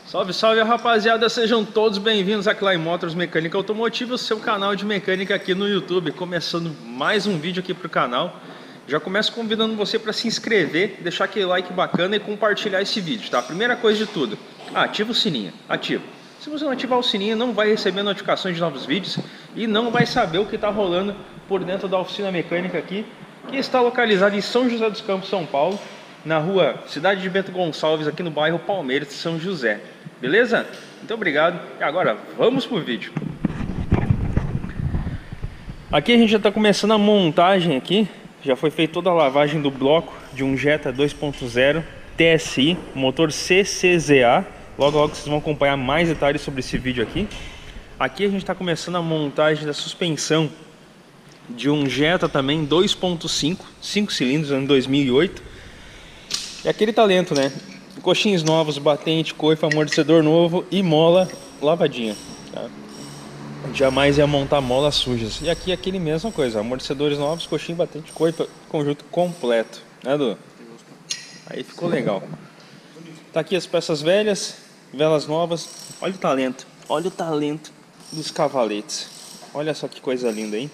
Salve, salve rapaziada, sejam todos bem-vindos a Klein Motors Mecânica Automotiva, o seu canal de mecânica aqui no YouTube. Começando mais um vídeo aqui pro canal. Já começo convidando você para se inscrever, deixar aquele like bacana e compartilhar esse vídeo, tá? Primeira coisa de tudo, ativa o sininho, ativa. Se você não ativar o sininho, não vai receber notificações de novos vídeos e não vai saber o que está rolando por dentro da oficina mecânica aqui, que está localizada em São José dos Campos, São Paulo, na rua Cidade de Bento Gonçalves, aqui no bairro Palmeiras, São José. Beleza? Muito obrigado. E agora vamos pro vídeo. Aqui a gente já está começando a montagem aqui. Já foi feita toda a lavagem do bloco de um Jetta 2.0 TSI, motor CCZA. Logo logo vocês vão acompanhar mais detalhes sobre esse vídeo aqui. Aqui a gente está começando a montagem da suspensão de um Jetta também 2.5, 5 cilindros, ano 2008. E aquele talento, né? Coxins novos, batente, coifa, amortecedor novo e mola lavadinha, tá? Jamais ia montar molas sujas. E aqui aquele mesma coisa, amortecedores novos, coxinha, batente, coifa, conjunto completo, né, Edu? Aí ficou legal. Tá aqui as peças velhas, velas novas. Olha o talento dos cavaletes. Olha só que coisa linda, hein?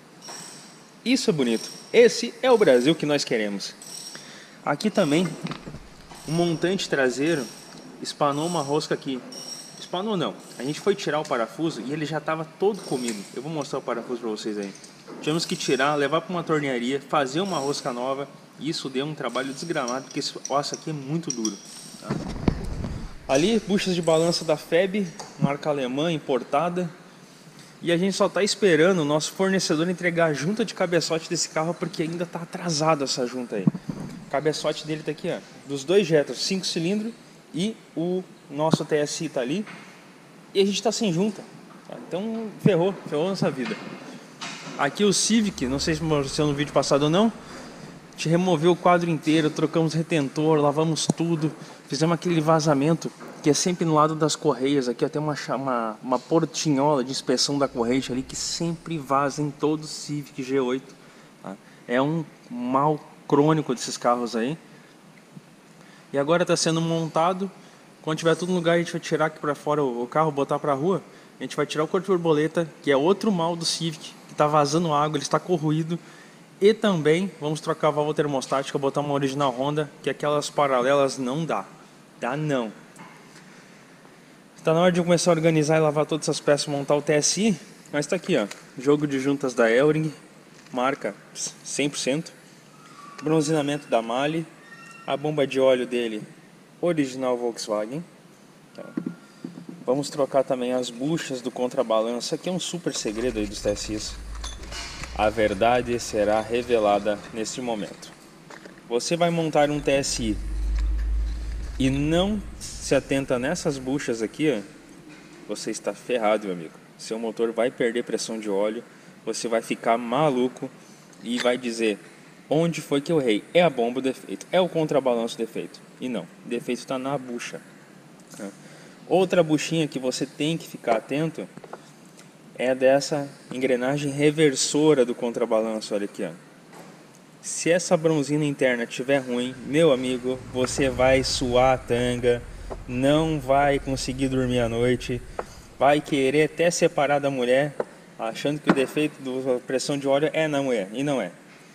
Isso é bonito. Esse é o Brasil que nós queremos. Aqui também o montante traseiro espanou uma rosca aqui. Espanou não, a gente foi tirar o parafuso e ele já estava todo comido. Eu vou mostrar o parafuso para vocês aí. Tivemos que tirar, levar para uma tornearia, fazer uma rosca nova. E isso deu um trabalho desgramado, porque esse osso aqui é muito duro, tá? Ali, buchas de balança da FEB, marca alemã, importada. E a gente só está esperando o nosso fornecedor entregar a junta de cabeçote desse carro, porque ainda está atrasado essa junta aí. O cabeçote dele tá aqui, ó, dos dois Jettas, 5 cilindros, e o nosso TSI tá ali, e a gente tá sem junta, tá? Então ferrou nossa vida. Aqui o Civic, não sei se mostrou no vídeo passado ou não, a gente removeu o quadro inteiro, trocamos retentor, lavamos tudo, fizemos aquele vazamento que é sempre no lado das correias. Aqui ó, tem uma portinhola de inspeção da corrente ali que sempre vaza em todo Civic G8, tá? É um mal crônico desses carros aí. E agora está sendo montado. Quando tiver tudo no lugar, a gente vai tirar aqui para fora o carro, botar para a rua. A gente vai tirar o corpo borboleta, que é outro mal do Civic, que está vazando água, ele está corroído. E também vamos trocar a válvula termostática, botar uma original Honda, que aquelas paralelas não dá. Dá não. Está na hora de começar a organizar e lavar todas essas peças, montar o TSI. Mas está aqui, ó, jogo de juntas da Elring, marca 100%. Bronzeamento da Mali, a bomba de óleo dele original Volkswagen, tá? Vamos trocar também as buchas do contrabalanço. Aqui é um super segredo aí dos TSIs. A verdade será revelada neste momento. Você vai montar um TSI e não se atenta nessas buchas aqui, ó, você está ferrado, meu amigo. Seu motor vai perder pressão de óleo, você vai ficar maluco e vai dizer: onde foi que eu errei? É a bomba o defeito, é o contrabalanço o defeito. E não, o defeito está na bucha. Outra buchinha que você tem que ficar atento é dessa engrenagem reversora do contrabalanço. Olha aqui, ó. Se essa bronzina interna estiver ruim, meu amigo, você vai suar a tanga, não vai conseguir dormir à noite, vai querer até separar da mulher, achando que o defeito da pressão de óleo é na mulher, e não é.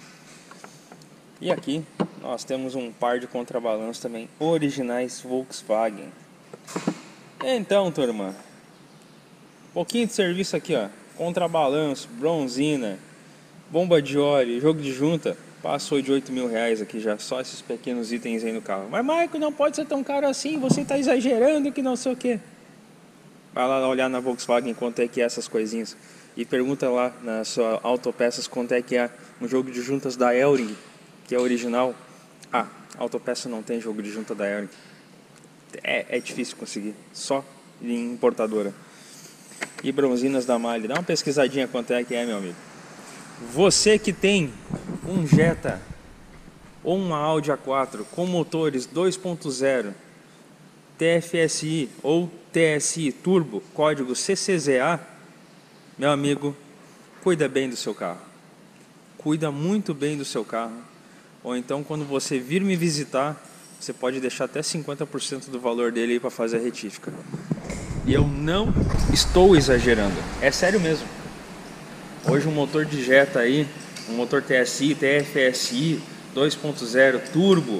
E aqui nós temos um par de contrabalanços também originais Volkswagen. Então, turma, pouquinho de serviço aqui, ó. Contrabalanço, bronzina, bomba de óleo, jogo de junta. Passou de 8 mil reais aqui já, só esses pequenos itens aí no carro. Mas Marco, não pode ser tão caro assim, você está exagerando, que não sei o que. Vai lá olhar na Volkswagen quanto é que é essas coisinhas. E pergunta lá na sua Autopeças quanto é que é um jogo de juntas da Elring, que é original. Ah, Autopeça não tem jogo de junta da Elring. É difícil conseguir, só em importadora. E bronzinas da Mali, dá uma pesquisadinha quanto é que é, meu amigo. Você que tem um Jetta ou uma Audi A4 com motores 2.0 TFSI ou TSI Turbo, código CCZA, meu amigo, cuida bem do seu carro. Cuida muito bem do seu carro. Ou então quando você vir me visitar, você pode deixar até 50% do valor dele aí para fazer a retífica. E eu não estou exagerando, é sério mesmo. Hoje um motor de Jetta aí, um motor TSI, TFSI 2.0 turbo,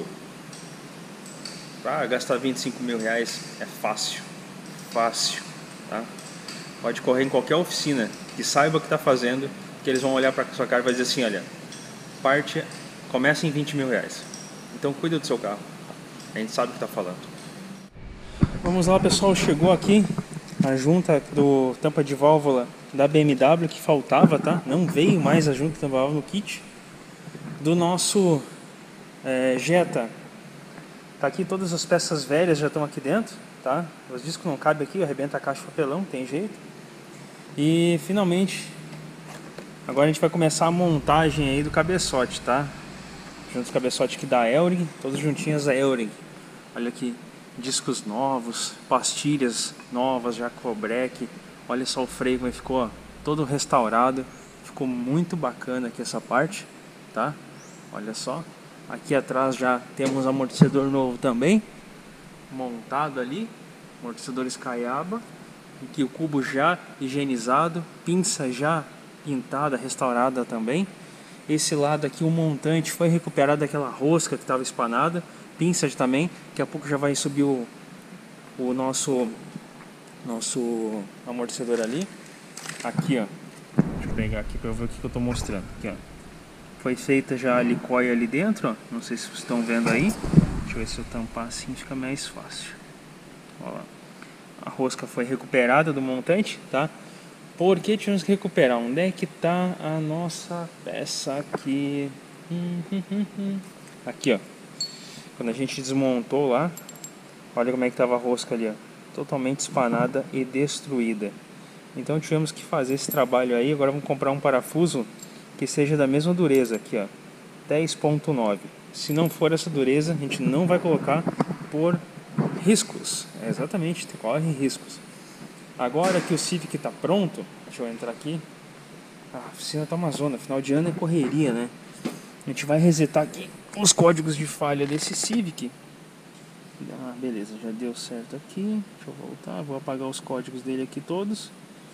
para gastar 25 mil reais é fácil, fácil, tá? Pode correr em qualquer oficina que saiba o que está fazendo, que eles vão olhar para sua cara e vai dizer assim, olha, parte começa em 20 mil reais. Então cuida do seu carro, a gente sabe o que está falando. Vamos lá, pessoal, chegou aqui a junta do tampa de válvula da BMW que faltava, tá? Não veio mais a junta de tampa de válvula no kit do nosso Jetta. Tá aqui, todas as peças velhas já estão aqui dentro, tá? Os discos não cabem aqui, arrebenta a caixa de papelão, tem jeito. E finalmente, agora a gente vai começar a montagem aí do cabeçote, tá? Juntos cabeçote aqui da Elring, todas juntinhas da Elring. Olha aqui, discos novos, pastilhas novas, Jacobrec. Olha só o freio como ficou, ó, todo restaurado. Ficou muito bacana aqui essa parte, tá? Olha só. Aqui atrás já temos amortecedor novo também, montado ali, amortecedor Skyaba. Aqui o cubo já higienizado, pinça já pintada, restaurada também. Esse lado aqui o montante foi recuperado daquela rosca que estava espanada, pinça também. Daqui a pouco já vai subir o nosso amortecedor ali. Aqui, ó, deixa eu pegar aqui para ver o que eu estou mostrando. Aqui, ó. Foi feita já a licoia ali dentro, ó. Não sei se vocês estão vendo aí. Deixa eu ver se eu tampar assim fica mais fácil. Ó lá. A rosca foi recuperada do montante, tá? Por que tivemos que recuperar? Onde é que tá a nossa peça aqui? Aqui, ó. Quando a gente desmontou lá, olha como é que tava a rosca ali, ó. Totalmente espanada e destruída. Então tivemos que fazer esse trabalho aí. Agora vamos comprar um parafuso que seja da mesma dureza aqui, ó, 10.9. Se não for essa dureza, a gente não vai colocar por riscos. Exatamente, corre riscos. Agora que o Civic está pronto, deixa eu entrar aqui. A oficina tá uma zona, final de ano é correria, né? A gente vai resetar aqui os códigos de falha desse Civic. Ah, beleza, já deu certo aqui. Deixa eu voltar, vou apagar os códigos dele aqui todos.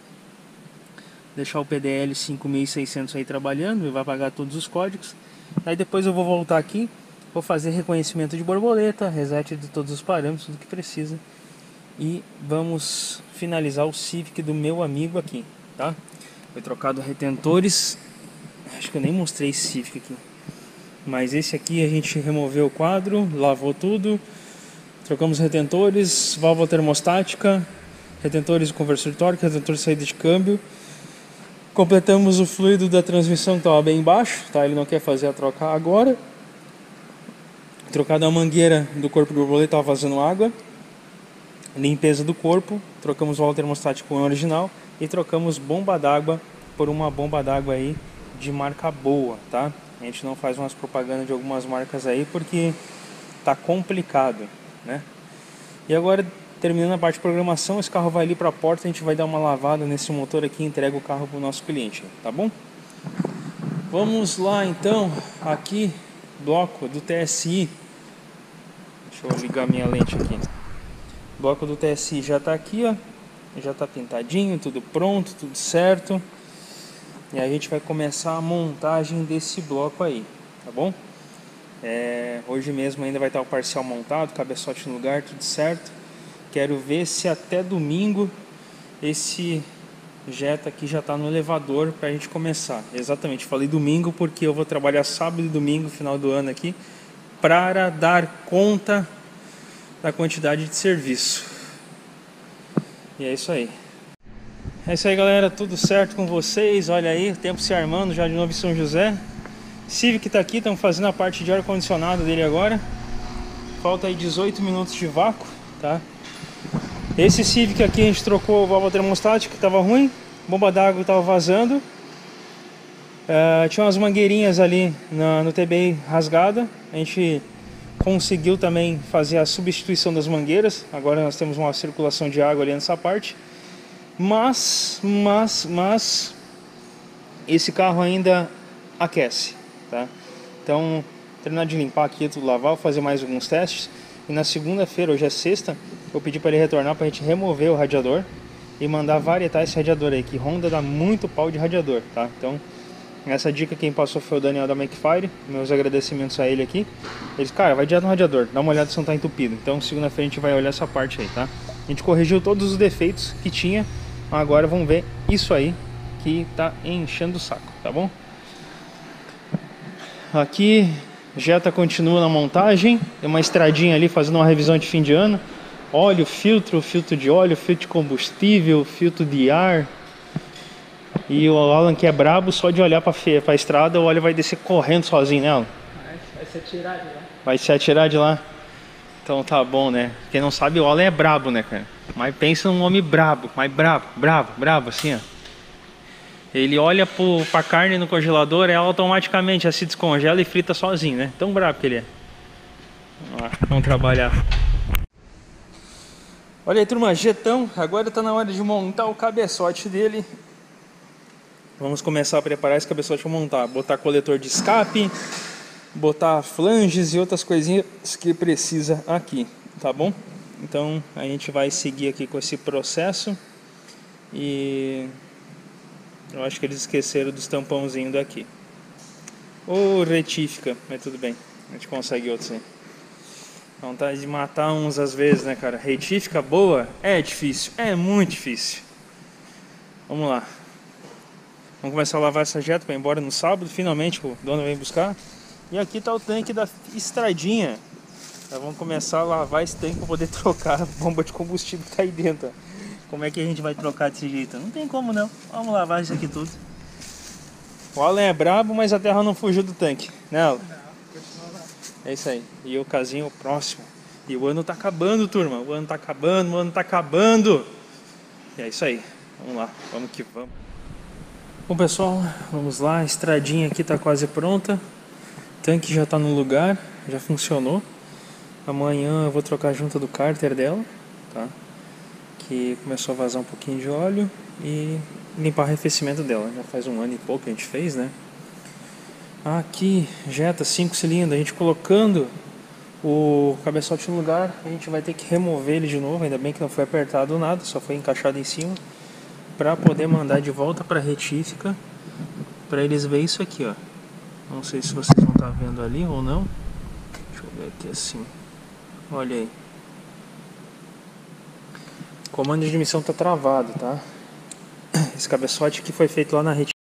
Deixar o PDL 5600 aí trabalhando, ele vai apagar todos os códigos. Aí depois eu vou voltar aqui, vou fazer reconhecimento de borboleta, reset de todos os parâmetros, tudo que precisa. E vamos finalizar o Civic do meu amigo aqui, tá? Foi trocado retentores. Acho que eu nem mostrei esse Civic aqui. Mas esse aqui a gente removeu o quadro, lavou tudo. Trocamos retentores, válvula termostática, retentores de conversor de torque, retentores de saída de câmbio. Completamos o fluido da transmissão que estava bem embaixo, tá? Ele não quer fazer a troca agora. Trocada a mangueira do corpo do borboleta, estava vazando água. Limpeza do corpo, trocamos o válvula termostática com o original e trocamos bomba d'água por uma bomba d'água aí de marca boa, tá? A gente não faz umas propagandas de algumas marcas aí porque tá complicado, né? E agora, terminando a parte de programação, esse carro vai ali para a porta, a gente vai dar uma lavada nesse motor aqui e entrega o carro para o nosso cliente, tá bom? Vamos lá então, aqui, bloco do TSI. Deixa eu ligar minha lente aqui. O bloco do TSI já está aqui, ó. Já está pintadinho, tudo pronto, tudo certo. E a gente vai começar a montagem desse bloco aí, tá bom? Hoje mesmo ainda vai estar o parcial montado, cabeçote no lugar, tudo certo. Quero ver se até domingo esse Jetta aqui já está no elevador para a gente começar. Exatamente, falei domingo porque eu vou trabalhar sábado e domingo, final do ano aqui, para dar conta da quantidade de serviço. E é isso aí. É isso aí, galera, tudo certo com vocês? Olha aí, o tempo se armando já de novo em São José. Civic está aqui, estamos fazendo a parte de ar-condicionado dele agora. Falta aí 18 minutos de vácuo, tá? Esse Civic aqui a gente trocou a válvula termostática que estava ruim, bomba d'água que estava vazando. Tinha umas mangueirinhas ali no TBI rasgada. A gente conseguiu também fazer a substituição das mangueiras. Agora nós temos uma circulação de água ali nessa parte. Mas esse carro ainda aquece, tá? Então, terminar de limpar aqui, tudo lavar, vou fazer mais alguns testes. E na segunda-feira, hoje é sexta, eu pedi para ele retornar pra gente remover o radiador e mandar varietar esse radiador aí, que Honda dá muito pau de radiador, tá? Então, essa dica quem passou foi o Daniel da Makefire, meus agradecimentos a ele aqui. Ele disse, cara, vai direto no radiador, dá uma olhada se não tá entupido. Então, segunda-feira a gente vai olhar essa parte aí, tá? A gente corrigiu todos os defeitos que tinha, agora vamos ver isso aí que tá enchendo o saco, tá bom? Aqui, Jetta continua na montagem, tem uma estradinha ali fazendo uma revisão de fim de ano. Óleo, filtro de óleo, filtro de combustível, filtro de ar. E o Alan, que é brabo, só de olhar pra estrada, o óleo vai descer correndo sozinho, né, Alan? Vai se atirar de lá. Vai se atirar de lá? Então tá bom, né? Quem não sabe, o Alan é brabo, né, cara? Mas pensa num homem brabo, mas brabo, assim, ó. Ele olha pra carne no congelador, ela automaticamente já se descongela e frita sozinho, né? Tão brabo que ele é. Vamos trabalhar. Olha aí, turma, jetão. Agora tá na hora de montar o cabeçote dele. Vamos começar a preparar esse cabeçote para montar. Botar coletor de escape, botar flanges e outras coisinhas que precisa aqui, tá bom? Então a gente vai seguir aqui com esse processo. E eu acho que eles esqueceram dos tampãozinhos daqui. Ou retífica, mas tudo bem, a gente consegue outros aí. Vontade de matar uns às vezes, né, cara? Retífica boa é difícil, é muito difícil. Vamos lá. Vamos começar a lavar essa Jetta para ir embora no sábado. Finalmente o dono vem buscar. E aqui tá o tanque da estradinha. Então, vamos começar a lavar esse tanque para poder trocar a bomba de combustível que tá aí dentro. Como é que a gente vai trocar desse jeito? Não tem como não. Vamos lavar isso aqui tudo. O Alan é brabo, mas a terra não fugiu do tanque, né, Alan? É isso aí. E o casinho próximo. E o ano tá acabando, turma. O ano tá acabando. E é isso aí. Vamos lá. Vamos que vamos. Bom, pessoal, vamos lá. A estradinha aqui tá quase pronta. O tanque já tá no lugar. Já funcionou. Amanhã eu vou trocar a junta do cárter dela, tá? Que começou a vazar um pouquinho de óleo. E limpar o arrefecimento dela. Já faz 1 ano e pouco que a gente fez, né? Aqui, Jetta 5 cilindros, a gente colocando o cabeçote no lugar, a gente vai ter que remover ele de novo, ainda bem que não foi apertado nada, só foi encaixado em cima, para poder mandar de volta para a retífica, para eles verem isso aqui, ó. Não sei se vocês vão estar vendo ali ou não. Deixa eu ver aqui assim. Olha aí. O comando de admissão está travado, tá? Esse cabeçote que foi feito lá na retífica.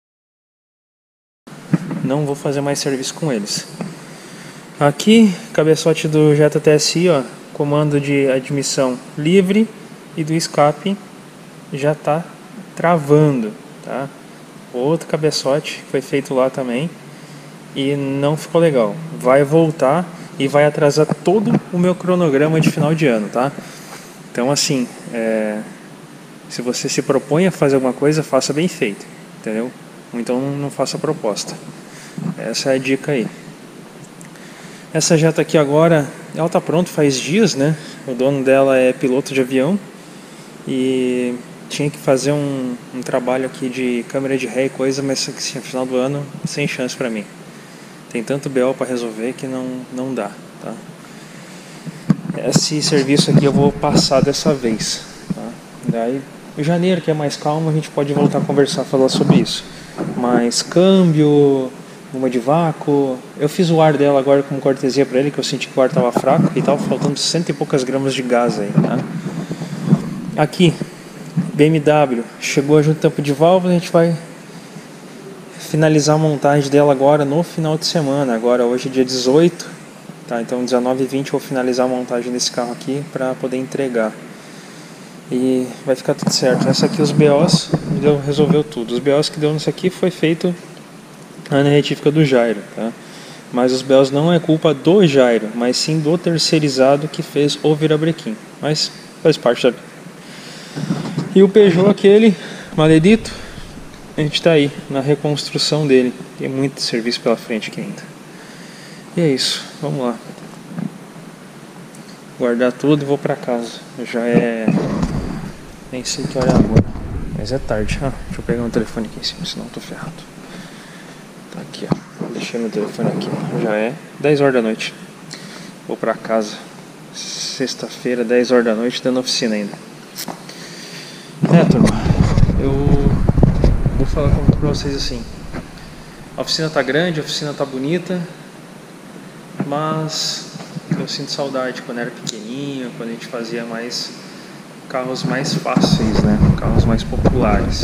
Não vou fazer mais serviço com eles. Aqui, cabeçote do Jetta TSI, ó, comando de admissão livre e do escape já tá travando, tá? Outro cabeçote foi feito lá também e não ficou legal. Vai voltar e vai atrasar todo o meu cronograma de final de ano, tá? Então assim, se você se propõe a fazer alguma coisa, faça bem feito, entendeu? Ou então não faça proposta. Essa é a dica aí. Essa Jetta aqui agora, ela tá pronta faz dias, né? O dono dela é piloto de avião e tinha que fazer um trabalho aqui de câmera de ré e coisa, mas assim, no final do ano, sem chance pra mim. Tem tanto BO pra resolver que não dá, tá? Esse serviço aqui eu vou passar dessa vez, tá? Daí, em janeiro, que é mais calmo, a gente pode voltar a conversar, falar sobre isso. Mas câmbio, bomba de vácuo, eu fiz o ar dela agora como cortesia para ele, que eu senti que o ar estava fraco e tava faltando 100 e poucas gramas de gás aí, tá? Aqui, BMW, chegou a junta tampa de válvula, a gente vai finalizar a montagem dela agora no final de semana, agora hoje é dia 18, tá? Então 19 e 20 eu vou finalizar a montagem desse carro aqui para poder entregar. E vai ficar tudo certo. Essa aqui, os BOs, resolveu tudo. Os BOs que deu nisso aqui foi feito na retífica do Jairo, tá? Mas os BOs não é culpa do Jairo, mas sim do terceirizado que fez o virabrequim. Mas faz parte da vida. E o Peugeot aquele, maledito, a gente tá aí na reconstrução dele. Tem muito serviço pela frente aqui ainda. E é isso, vamos lá. Guardar tudo e vou pra casa. Já é... nem sei que hora é agora, mas é tarde. Deixa eu pegar um telefone aqui em cima, senão eu tô ferrado. Tá aqui, ó. Deixei meu telefone aqui. Já é 10 horas da noite. Vou pra casa. Sexta-feira, 10 horas da noite, dando oficina ainda. Turma, eu vou falar pra vocês assim. A oficina tá grande, a oficina tá bonita, mas eu sinto saudade quando era pequenininho, quando a gente fazia mais carros mais fáceis, né? Carros mais populares.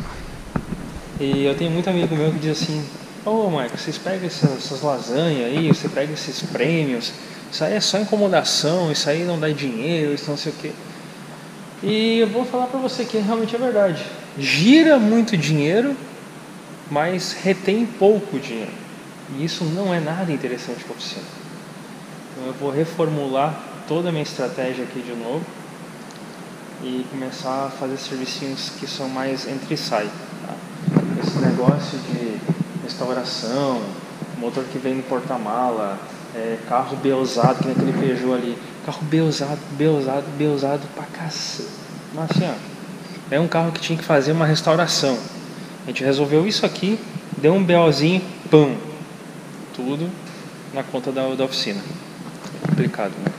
E eu tenho muito amigo meu que diz assim: ô Michael, vocês pegam essas lasanhas aí, você pega esses prêmios, isso aí é só incomodação, isso aí não dá dinheiro, isso não sei o que. E eu vou falar pra você que realmente é verdade. Gira muito dinheiro, mas retém pouco dinheiro. E isso não é nada interessante para a oficina. Então eu vou reformular toda a minha estratégia aqui de novo e começar a fazer serviços que são mais entra e sai. Tá? Esse negócio de restauração, motor que vem no porta-mala, carro B-usado, que nem aquele Peugeot ali. Carro B-usado pra cacete. Mas assim, ó, é um carro que tinha que fazer uma restauração. A gente resolveu isso aqui, deu um BOzinho, pum, tudo na conta da oficina. É complicado, né?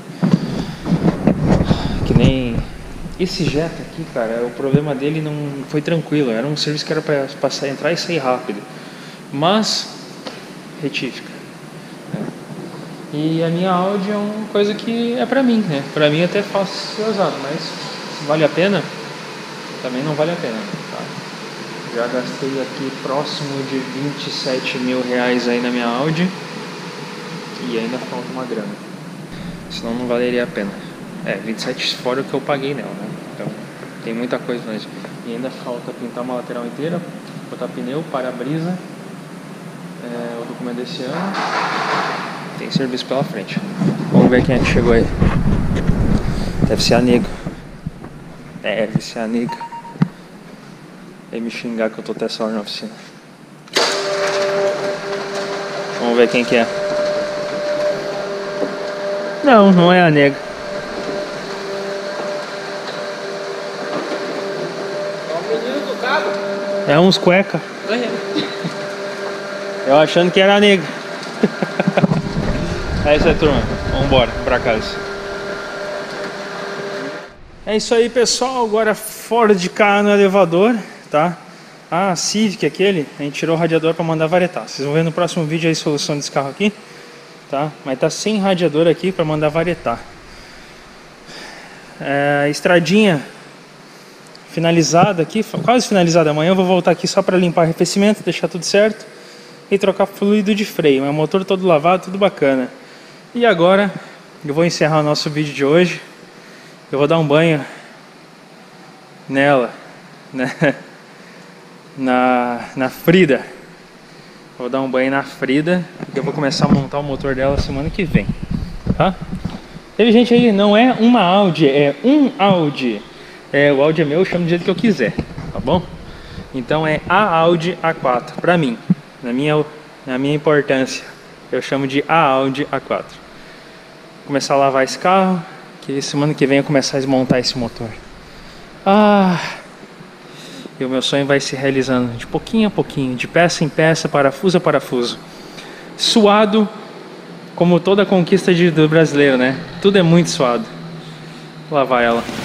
Que nem esse Jetta aqui, cara, o problema dele não foi tranquilo. Era um serviço que era para passar, entrar e sair rápido, mas retífica, né? E a minha Audi é uma coisa que é pra mim, né? Pra mim até fácil ser usado, mas se vale a pena, também não vale a pena, tá? Já gastei aqui próximo de 27 mil reais aí na minha Audi e ainda falta uma grana, senão não valeria a pena. 27 fora o que eu paguei nela, né? Então tem muita coisa mesmo. E ainda falta pintar uma lateral inteira, botar pneu, para-brisa, o documento desse ano. Tem serviço pela frente. Vamos ver quem é que chegou aí. Deve ser a nega. Deve ser a nega. Vem me xingar que eu tô até essa hora na oficina. Vamos ver quem que é. Não, não é a nega. É o menino do cabo. É uns cueca. Eu achando que era a nega. É isso aí, turma. Vamos embora pra casa. É isso aí, pessoal. Agora fora de cá no elevador, tá? A Civic aquele, a gente tirou o radiador para mandar varetar. Vocês vão ver no próximo vídeo a solução desse carro aqui, tá? Mas tá sem radiador aqui para mandar varetar. Estradinha finalizada aqui, quase finalizada. Amanhã eu vou voltar aqui só para limpar arrefecimento, deixar tudo certo e trocar fluido de freio. Mas motor todo lavado, tudo bacana. E agora eu vou encerrar o nosso vídeo de hoje. Eu vou dar um banho nela, né? Na Frida. Vou dar um banho na Frida, porque eu vou começar a montar o motor dela semana que vem, tá? Teve gente aí, não é uma Audi, é um Audi. O Audi é meu, eu chamo do jeito que eu quiser, tá bom? Então é a Audi A4, pra mim, na minha importância, eu chamo de a Audi A4. Vou começar a lavar esse carro, que semana que vem eu começar a desmontar esse motor. E o meu sonho vai se realizando de pouquinho a pouquinho, de peça em peça, parafuso a parafuso. Suado, como toda conquista do brasileiro, né? Tudo é muito suado. Lá vai ela.